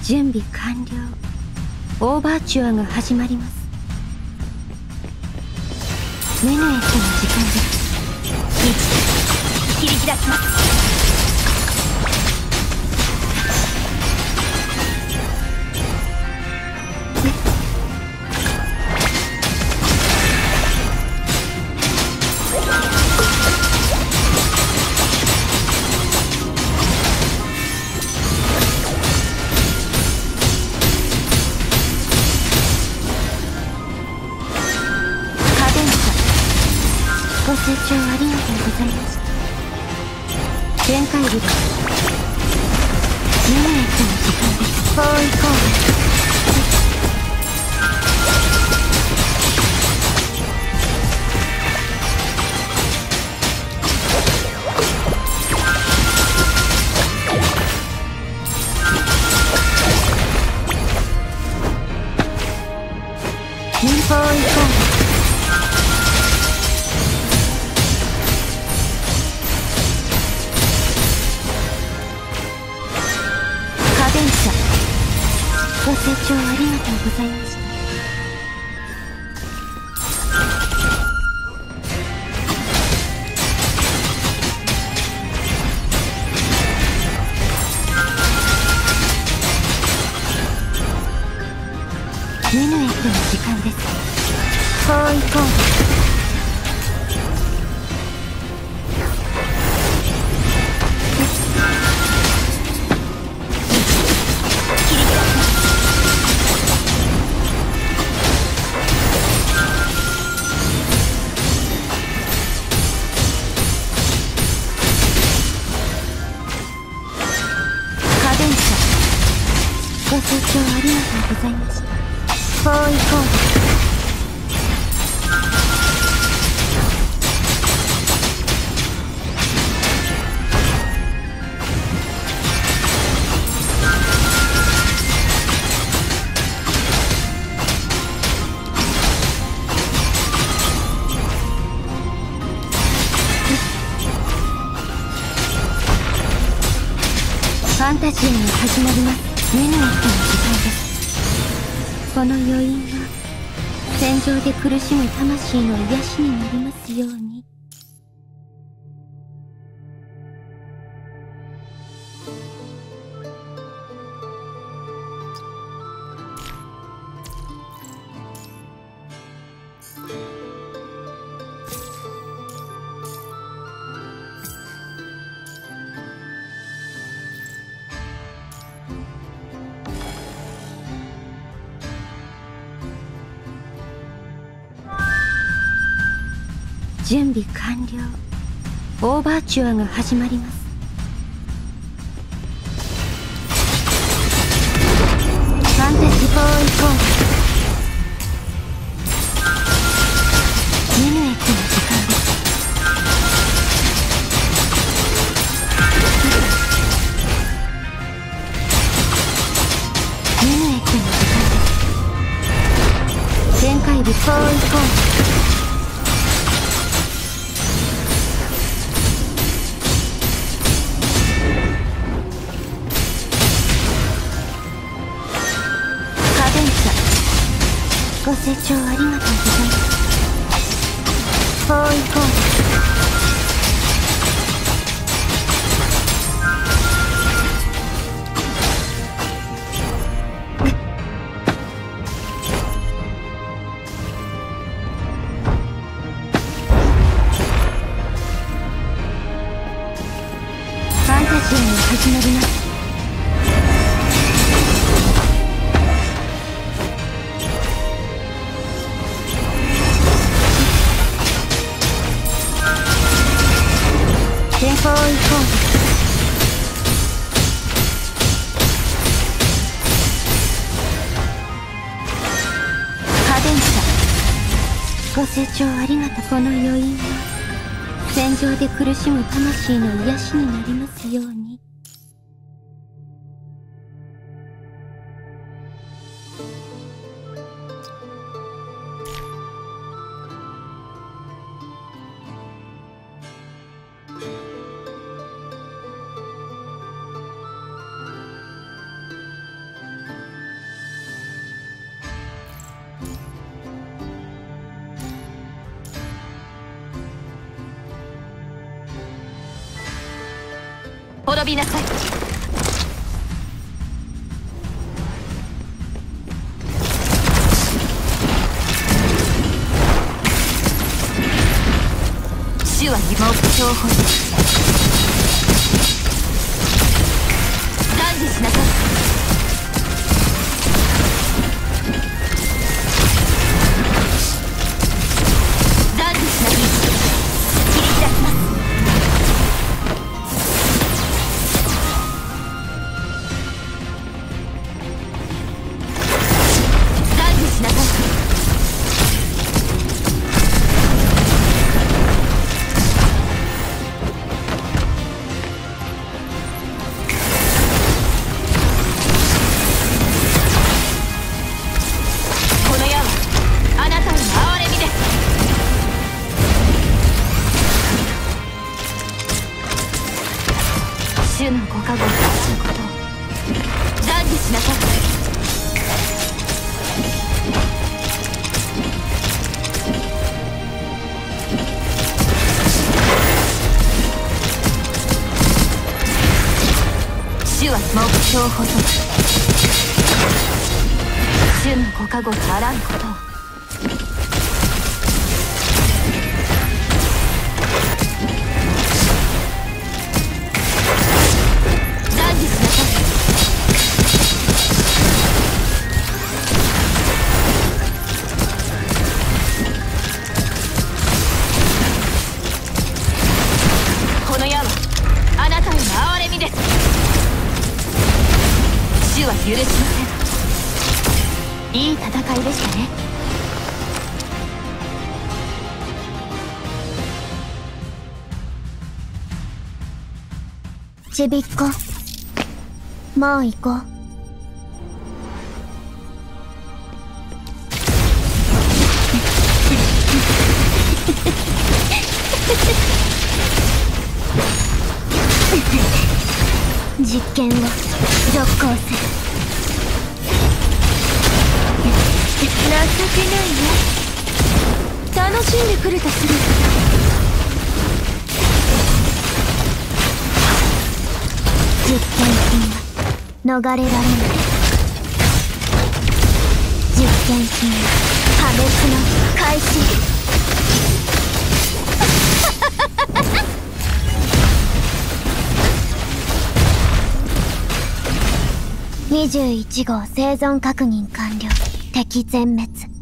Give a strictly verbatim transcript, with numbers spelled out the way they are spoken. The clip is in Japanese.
準備完了。オーバーチュアが始まります。メヌエットの時間です。いち、切り開きます。ご清聴ありがとうございました。全開部です。メヌエットの時間です。包囲攻撃。包囲攻撃。ご清聴ありがとうございました。メヌエットの時間です。包囲攻撃。ご清聴ありがとうございました。包囲攻撃。ファンタジアが始まります。メヌエットの時間です。この余韻が戦場で苦しむ魂の癒しになりますように。準備完了。オーバーチュアが始まります。ファンタジー包囲攻撃。メヌエットの時間です。メヌエットの時間です。全開部包囲攻撃。ご清聴ありがとうございます。包囲攻撃。ファンタジアが始まります。包囲攻撃。カデンサ。ご清聴ありがとう。この余韻は戦場で苦しむ魂の癒しになりますように。 滅びなさい。主は目標保持。断じしなさい。断じしなさい。切り開きます。断じしなさい。主のご加護をすることを断じしなさい。主は目標保存。主のご加護とあらんことを。主は許しません。いい戦いでしたね。ちびっこ、もう行こう。実験を続行せ。情けないね。楽しんでくれたする。実験品は逃れられない。実験品破滅の開始。にじゅういち号生存確認完了。敵全滅。